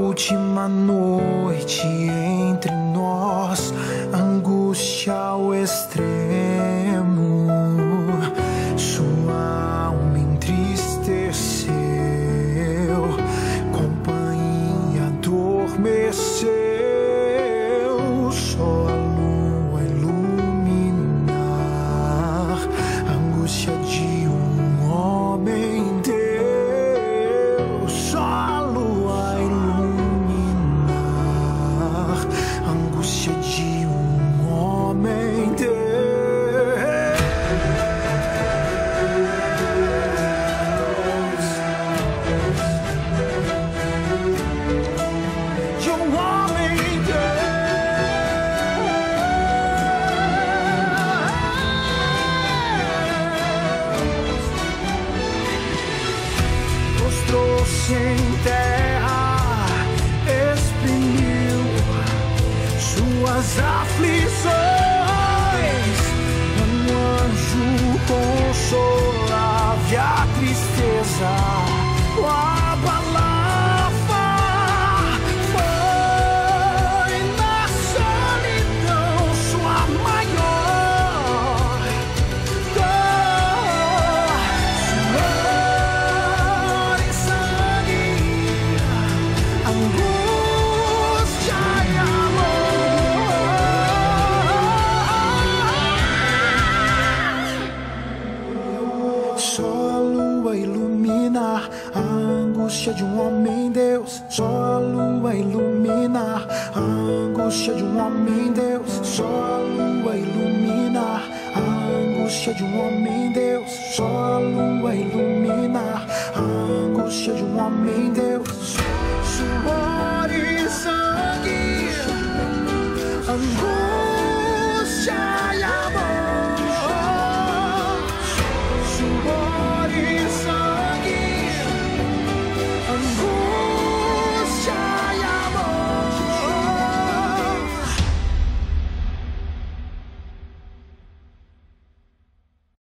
última noite entre nós, angústia ao extremo, sua alma entristeceu, companhia adormeceu, só a lua iluminar a angústia de um homem Deus, só a lua iluminar a angústia de um homem Deus. De um homem prostrou-se em terra, exprimiu suas aflições. Um anjo consolava a tristeza, a palavra foi na solidão sua maior dor, suor e sangue, angústia e amor. Só a lua ilumina a angústia de um homem Deus, só a lua ilumina a angústia de um homem Deus, só a lua ilumina a angústia de um homem Deus, só a lua ilumina a angústia de um homem Deus, sua